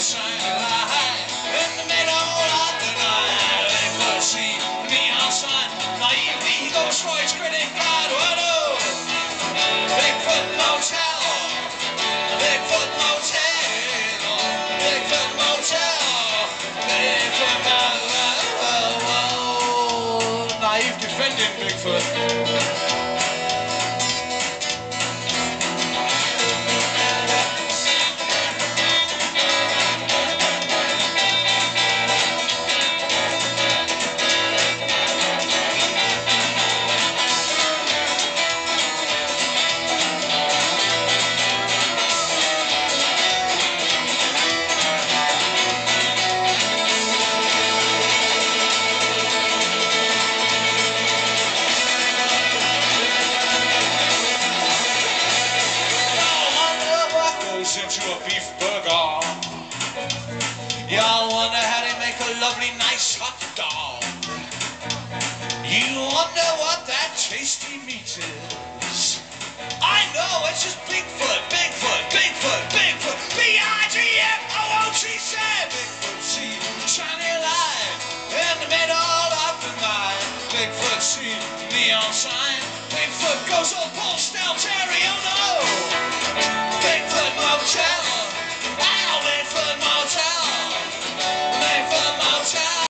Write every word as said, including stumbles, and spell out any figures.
shiny light in the middle of the night. Bigfoot see neon sign, naive ego, Troy's critic, God, what oh. Bigfoot Motel, Bigfoot Motel, Bigfoot Motel, Bigfoot Motel, naive defending Bigfoot. Into a beef burger. Y'all wonder how they make a lovely, nice hot dog. You wonder what that tasty meat is. I know, it's just Bigfoot, Bigfoot, Bigfoot, Bigfoot, B I G F O O T said. Bigfoot see shiny light in the middle of the night. Bigfoot see neon sign. Bigfoot goes on Paul Stalteri.